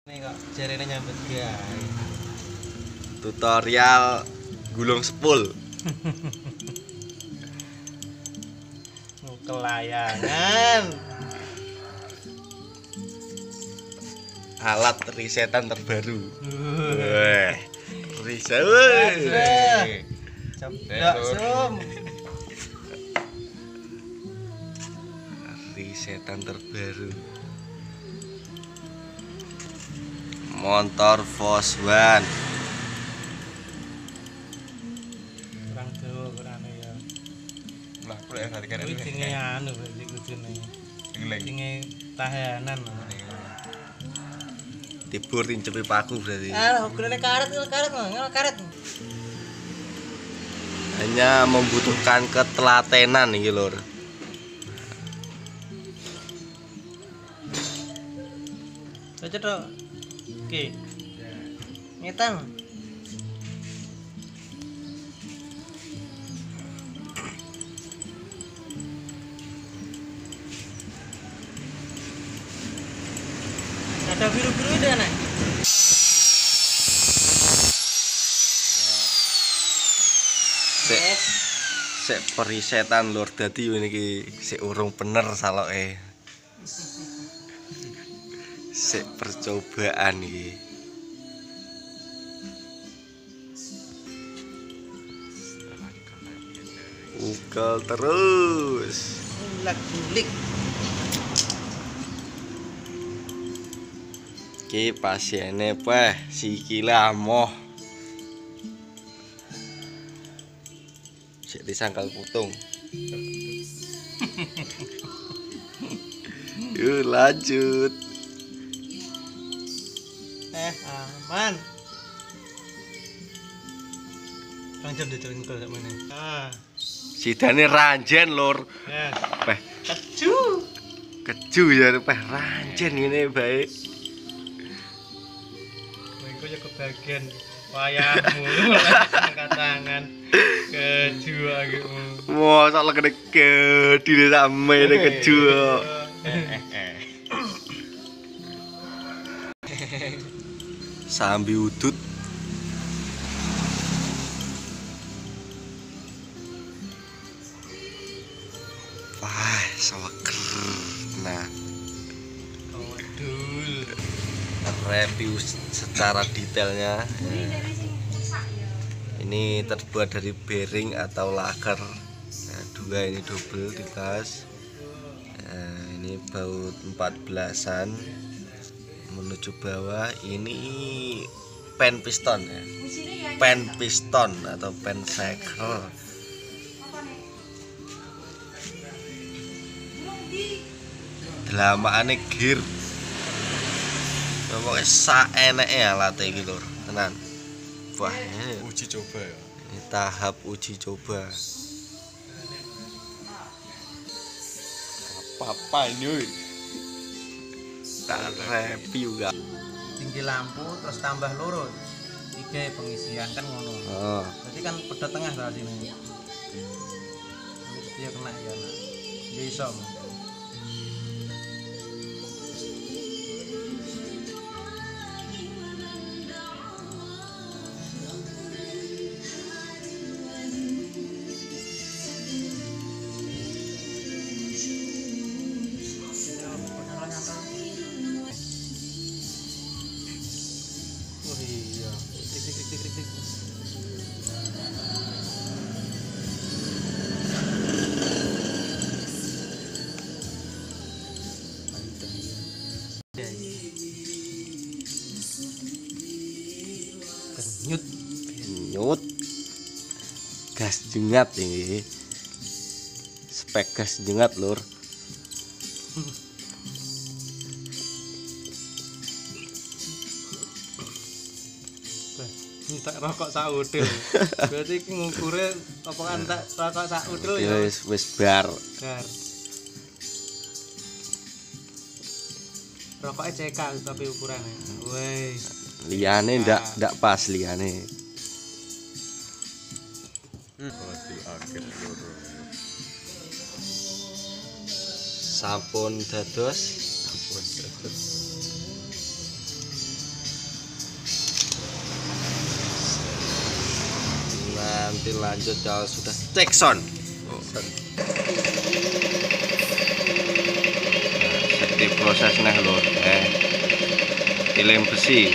Nih kok jarene nyambut gawe. Tutorial gulung sepul. Kelayangan. Alat risetan terbaru. Riset. Ceplok sum. Risetan terbaru. Motor Volkswagen. Kurang dawa kurane ya. Lah, kok ya tadi kan Kuwi dinge anu berarti kudune. ngeleng. Dinge tahanan. Tibur tincepi paku berarti. Ah, ukurane karet mah, karet. Hanya membutuhkan ketelatenan iki lur. Cocok tok. Oke. Ngetan. Ada biru-biru itu anak. Sek perisetan lur, dadi niki sik urung bener saloke. Sik percobaan iki. Ugal terus. Gulik. Iki pasiene peh sikile amoh. Sik disangkal putung. Yuk lanjut. Aman. Lanjut dicengkel sak meneh. Sidane ranjen lur. Ya. Peh Keju. keju ya peh ranjen ngene bae. Iku ya kebagian wayahmu angkat tangan keju aku. Mosok legene gedine sampe keju. Sambi udut. Wah, seger. Nah, Waduh. review secara detailnya. Ini terbuat dari bearing atau laker. Nah, dua ini double dikas. Nah, ini baut 14-an menuju bawah. Ini pen piston ya. Pen piston atau pen cycle. Delamakane gear. Pokoke saeneke alate iki lur, tenan. Wah, ini Uji coba ya. ini tahap uji coba. Apa ini? Tak review gak. Tinggi lampu terus tambah loro. 3 pengisian kan ngono. Oh, Berarti kan pedot tengah dari sini. Dia kena ya. Ya iso. Oh iya, tik. Kenyut. nyut. Gas jengat ini. Spek gas jengat lur. Minta rokok sak udel. Berarti iki ngukure topokan tak rokok sak udel ya. Wis bar. Gar. Rokoknya CK tapi ukurannya. Wes. Liyane ndak pas liyane. Hasil akhir lur. Sampun dados Berarti lanjut kalau sudah cek sound. Oh. Seperti prosesnya lho, ilem besi.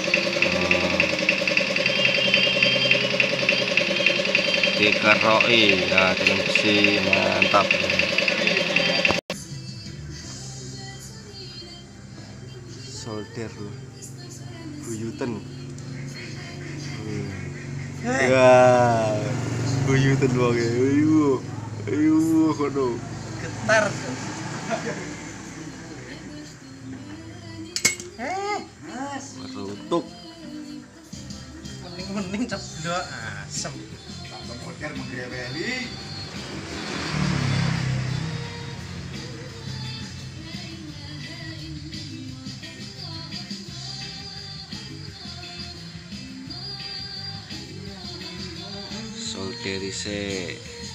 Dikeroi ya, ilem besi mantap. Solder loh, buyuten. Ya, buyuten wonge. Ayo, kono. Getar. Merutuk. Mending ceblok asem. Solderise